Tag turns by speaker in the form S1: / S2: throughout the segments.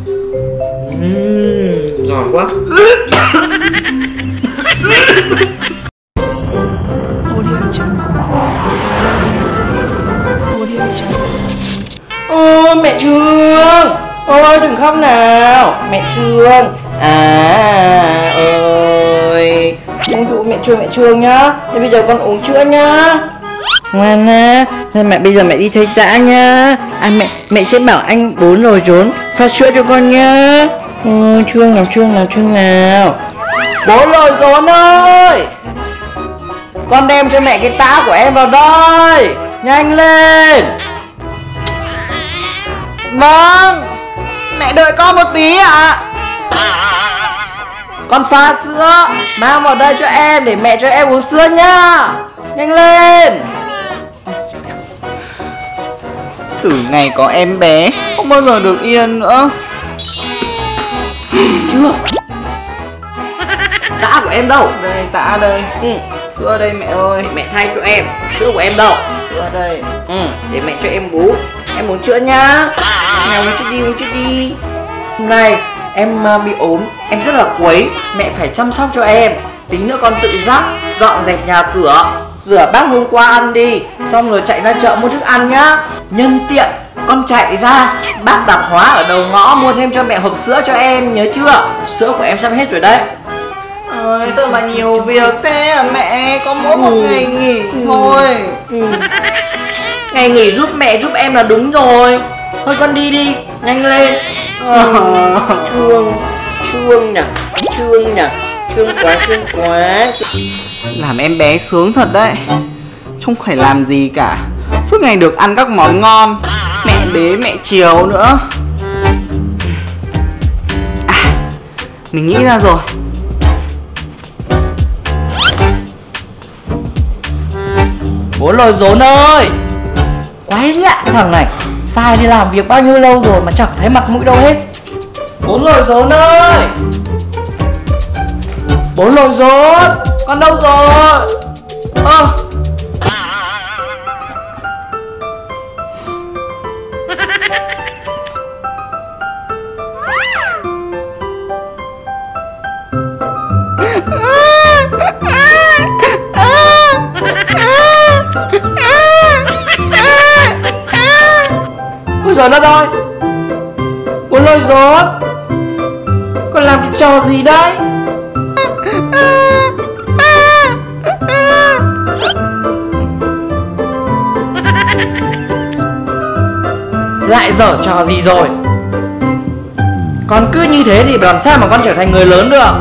S1: Giòn quá. Ôi mẹ Trương, ôi đừng khóc nào mẹ Trương. Ơi uống rượu mẹ Trương nhá. Thế bây giờ con uống chữa nhá. Ngoan á. Thế mẹ bây giờ mẹ đi chơi dã nhá. Mẹ sẽ bảo anh Bốn rồi trốn pha sữa cho con nhá. Trương nào. Bốn lồi rốn ơi, con đem cho mẹ cái tã của em vào đây. Nhanh lên. Vâng, mẹ đợi con một tí ạ. Con pha sữa mang vào đây cho em để mẹ cho em uống sữa nhá. Nhanh lên.
S2: Từ ngày có em bé không bao giờ được yên nữa.
S1: Chưa. Tã của em đâu?
S2: Đây, tã đây. Sữa đây mẹ ơi.
S1: Mẹ thay cho em. Sữa của em đâu?
S2: Sữa đây.
S1: Để mẹ cho em bú. Em uống chữa nhá. Nào uống chút đi. Hôm nay em bị ốm, em rất là quấy. Mẹ phải chăm sóc cho em. Tí nữa con tự giác dọn dẹp nhà cửa, rửa bát hôm qua ăn đi, xong rồi chạy ra chợ mua thức ăn nhá. Nhân tiện con chạy ra bác tạp hóa ở đầu ngõ mua thêm cho mẹ hộp sữa cho em, nhớ chưa? Sữa của em sắp hết rồi đấy.
S2: Ôi sao mà nhiều việc thế à mẹ, có mỗi một ngày nghỉ thôi.
S1: Ngày nghỉ giúp mẹ giúp em là đúng rồi. Thôi con đi, nhanh lên. Trương nhỉ. Trương quá.
S2: Làm em bé sướng thật đấy. Không phải làm gì cả, suốt ngày được ăn các món ngon, mẹ bế mẹ chiều nữa. Mình nghĩ ra rồi.
S1: Bố lồi rốn ơi, quái lạ cái thằng này. Sai đi làm việc bao nhiêu lâu rồi mà chẳng thấy mặt mũi đâu hết. Bố lồi rốn ơi, bố lồi rốn, con đâu rồi? Ôi giời đất ơi, bố lồi rốn, con làm cái trò gì đấy? Lại dở trò gì rồi? Con cứ như thế thì làm sao mà con trở thành người lớn được?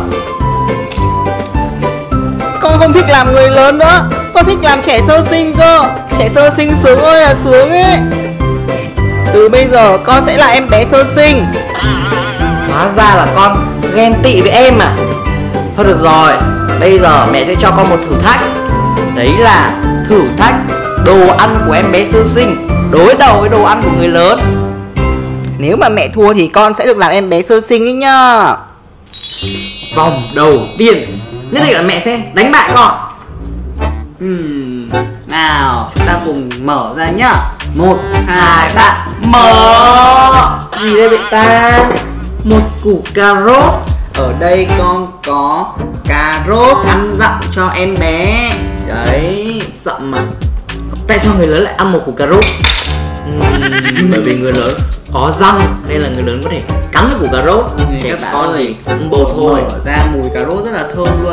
S2: Con không thích làm người lớn nữa, con thích làm trẻ sơ sinh cơ. Trẻ sơ sinh sướng ơi là sướng ấy. Từ bây giờ con sẽ là em bé sơ sinh.
S1: Hóa ra là con ghen tị với em à? Thôi được rồi, bây giờ mẹ sẽ cho con một thử thách. Đấy là thử thách đồ ăn của em bé sơ sinh đối đầu với đồ ăn của người lớn.
S2: Nếu mà mẹ thua thì con sẽ được làm em bé sơ sinh ấy nhá.
S1: Vòng đầu tiên nhất định là mẹ sẽ đánh bại con.
S2: Nào, chúng ta cùng mở ra nhá.
S1: 1, 2, 3, mở. Gì đây vậy ta? Một củ cà rốt.
S2: Ở đây con có cà rốt ăn dặm cho em bé. Đấy,
S1: Dặm mà. Tại sao người lớn lại ăn một củ cà rốt? Bởi vì người lớn có răng nên là người lớn có thể cắn cái củ cà rốt.
S2: Trẻ
S1: Các con
S2: ơi,
S1: thì cũng bột thôi.
S2: mở ra mùi cà rốt rất là thơm luôn.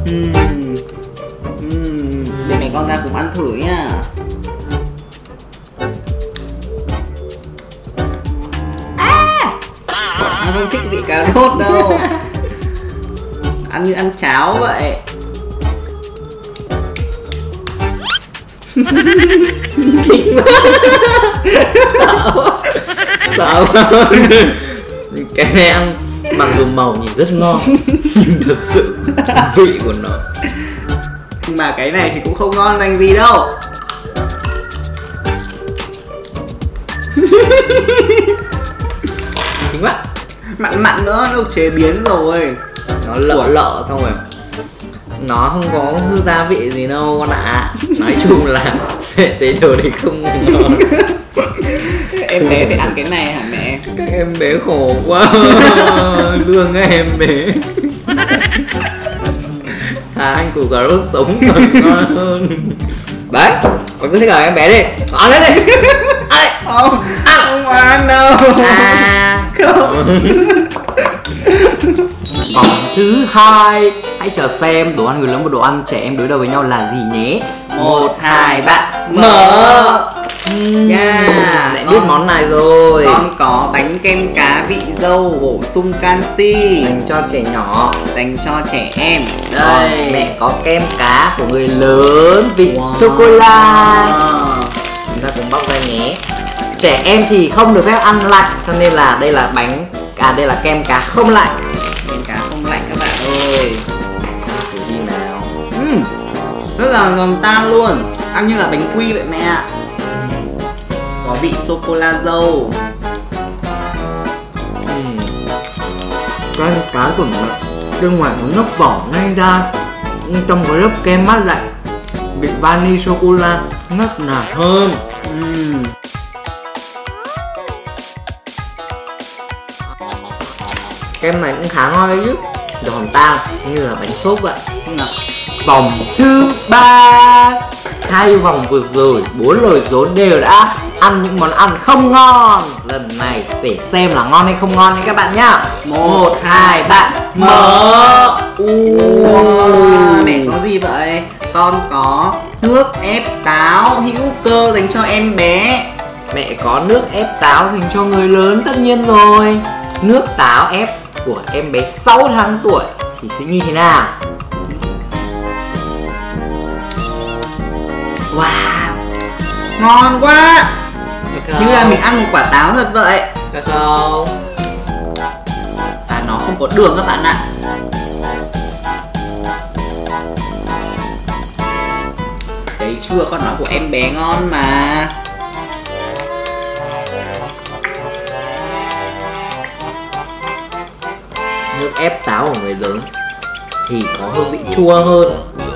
S2: Để mẹ con ra cùng ăn thử nhá. Con không thích vị cà rốt đâu. Ăn như ăn cháo vậy.
S1: Kinh quá. Sợ quá. Cái này ăn mặc dù màu nhìn rất ngon nhưng thực sự vị của nó.
S2: Nhưng mà cái này thì cũng không ngon lành gì đâu.
S1: Chính quá.
S2: Mặn mặn nữa, nó được chế biến rồi.
S1: Nó lợ xong rồi nó không có gia vị gì đâu con ạ. Nói chung là tế đồ thì không ngon.
S2: em bé phải ăn cái này hả mẹ?
S1: Các em bé khổ quá. Thương các em bé. Anh củ cà rốt sống còn ngon hơn. Đấy, con cứ thích là em bé đi. Ăn lên đi. Ăn đi.
S2: Không, không ăn đâu. Không.
S1: Vòng thứ 2, hãy chờ xem đồ ăn người lớn và đồ ăn trẻ em đối đầu với nhau là gì nhé. 1, 2, 3, mở. Lại biết món này rồi.
S2: Con có bánh kem cá vị dâu bổ sung canxi
S1: dành cho trẻ nhỏ,
S2: dành cho trẻ em.
S1: Đây, mẹ có kem cá của người lớn vị sô-cô-la. Chúng ta cùng bóc ra nhé. Trẻ em thì không được phép ăn lạnh, cho nên là đây là bánh đây là kem cá không lạnh.
S2: Kem cá không lạnh các bạn ơi.
S1: Thử đi nào.
S2: Rất là giòn tan luôn, ăn như là bánh quy vậy mẹ ạ. Có vị sô-cô-la dâu.
S1: Kem cá của nó bên ngoài có lớp vỏ ngay ra, trong có lớp kem mát lạnh, vị vani sô-cô-la ngất nả hơn. Kem này cũng khá ngon đấy chứ, giòn tan như là bánh xốp vậy. Vòng thứ 3, 2 vòng vừa rồi 4 lời rốn đều đã ăn những món ăn không ngon. Lần này để xem là ngon hay không ngon nha các bạn nhá. 1, 2, 3, mở.
S2: Mẹ có gì vậy? Con có nước ép táo hữu cơ dành cho em bé.
S1: Mẹ có nước ép táo dành cho người lớn tất nhiên rồi. Nước táo ép của em bé 6 tháng tuổi thì sẽ như thế nào? Wow,
S2: ngon quá. Như là mình ăn một quả táo thật vậy.
S1: Được không?
S2: Và nó không có đường các bạn ạ. Đấy chưa, con nói của em bé ngon mà.
S1: Nước ép táo của người lớn thì có hương vị chua hơn.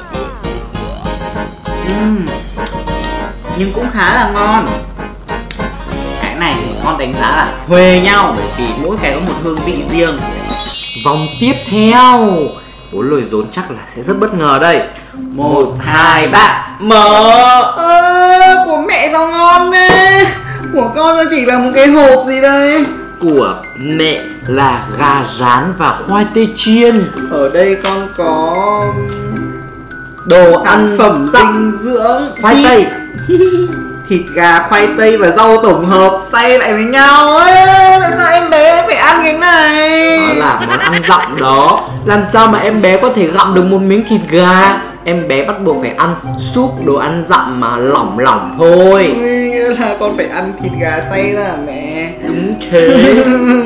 S2: Nhưng cũng khá là ngon. Cái này thì con đánh giá là huề nhau, bởi vì mỗi cái có một hương vị riêng.
S1: Vòng tiếp theo 4 lời rốn chắc là sẽ rất bất ngờ đây. 1, 2, 3, mở.
S2: Của mẹ sao ngon thế? Của con chỉ là một cái hộp gì đây?
S1: Của mẹ là gà rán và khoai tây chiên.
S2: Ở đây con có đồ ăn phẩm dinh dưỡng,
S1: khoai tây,
S2: thịt gà, khoai tây và rau tổng hợp xay lại với nhau ấy. Tại sao em bé phải ăn cái này?
S1: Đó là món ăn dặm đó. Làm sao mà em bé có thể gặm được một miếng thịt gà? Em bé bắt buộc phải ăn súp đồ ăn dặm mà lỏng lỏng thôi.
S2: Nghĩa là con phải ăn thịt gà xay ra hả mẹ?
S1: Đúng thế.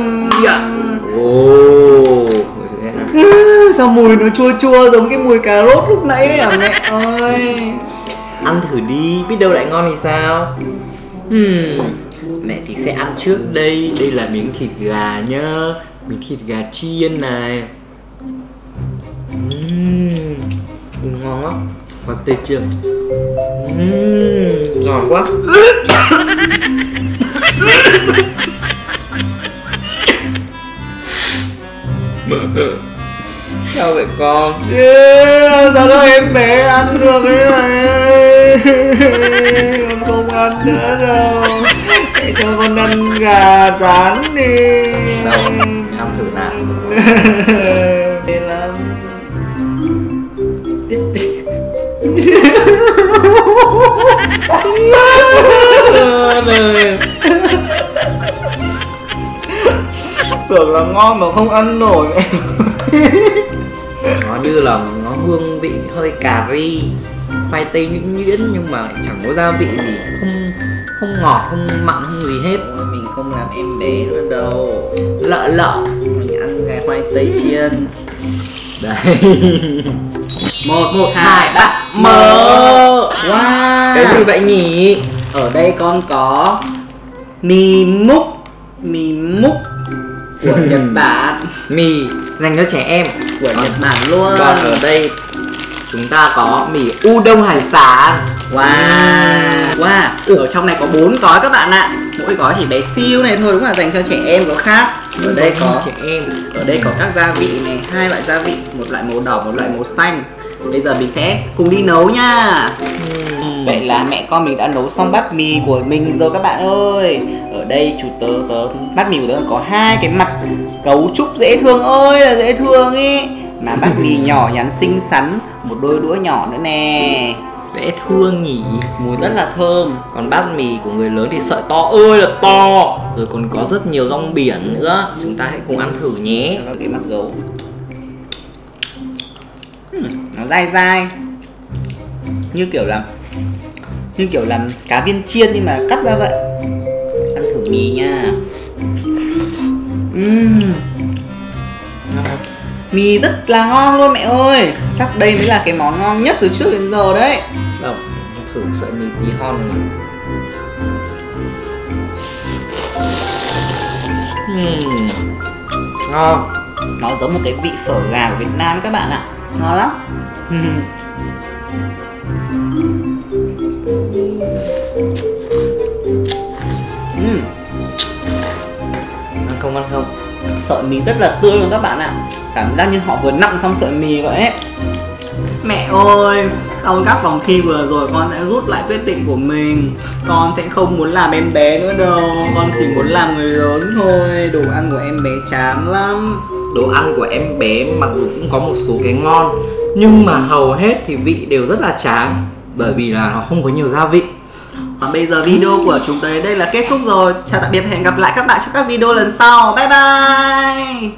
S2: Sao mùi nó chua chua giống cái mùi cà rốt lúc nãy đấy hả mẹ ơi?
S1: Ăn thử đi, biết đâu lại ngon thì sao. Mẹ thì sẽ ăn trước đây. Đây là miếng thịt gà nhá. Miếng thịt gà chiên này. Ngon quá. Và tê chưa? Giòn quá. Sao vậy con?
S2: Sao các em bé ăn được cái này? Con không ăn nữa đâu. Hãy cho con ăn gà rán đi.
S1: Đâu, ăn thử nào.
S2: Mê lắm. Tưởng là ngon mà không ăn nổi.
S1: Nó như là nó hương vị hơi cà ri, khoai tây nhuyễn nhuyễn nhưng mà lại chẳng có gia vị gì, không ngọt, không mặn, không gì hết.
S2: Mình không làm em bé nữa đâu.
S1: Lợ
S2: Mình ăn cái khoai tây chiên.
S1: Đấy.
S2: 1, 2, 3,
S1: mở.
S2: Wow.
S1: Cái gì vậy nhỉ?
S2: Ở đây con có mì múc của Nhật Bản.
S1: Mì dành cho trẻ em
S2: Của Nhật Bản luôn.
S1: Còn ở đây chúng ta có mì udon hải sản.
S2: Wow. Ở trong này có 4 gói các bạn ạ. Mỗi gói chỉ bé siêu này thôi, đúng là dành cho trẻ em có khác. Ở đây có
S1: trẻ em.
S2: Ở đây có các gia vị này, 2 loại gia vị, một loại màu đỏ, một loại màu xanh. Bây giờ mình sẽ cùng đi nấu nha. Vậy là mẹ con mình đã nấu xong bát mì của mình rồi các bạn ơi. Ở đây bát mì của tớ có 2 cái mặt cấu trúc dễ thương ơi là dễ thương ý. Mà bát mì nhỏ nhắn xinh xắn, một đôi đũa nhỏ nữa nè.
S1: Dễ thương nhỉ.
S2: Mùi rất là thơm.
S1: Còn bát mì của người lớn thì sợi to ơi là to. Rồi còn có rất nhiều rong biển nữa. Chúng ta hãy cùng ăn thử nhé.
S2: Cho cái mắt gấu. Nó dai dai, như kiểu làm cá viên chiên nhưng mà cắt ra vậy. Ăn thử mì nha. Mì rất là ngon luôn mẹ ơi. Chắc đây mới là cái món ngon nhất từ trước đến giờ đấy.
S1: Đâu, thử sợi mì tí hon này. Ngon.
S2: Nó giống một cái vị phở gà của Việt Nam các bạn ạ. Ngon lắm.
S1: Ăn không?
S2: Sợi mì rất là tươi luôn các bạn ạ. Cảm giác như họ vừa nặn xong sợi mì vậy ấy. Mẹ ơi, sau các vòng thi vừa rồi con sẽ rút lại quyết định của mình. Con sẽ không muốn làm em bé nữa đâu. Con chỉ muốn làm người lớn thôi. Đồ ăn của em bé chán lắm.
S1: Đồ ăn của em bé mặc dù cũng có một số cái ngon, nhưng mà hầu hết thì vị đều rất là chán, bởi vì là nó không có nhiều gia vị.
S2: Và bây giờ video của chúng ta đến đây là kết thúc rồi. Chào tạm biệt và hẹn gặp lại các bạn trong các video lần sau. Bye bye.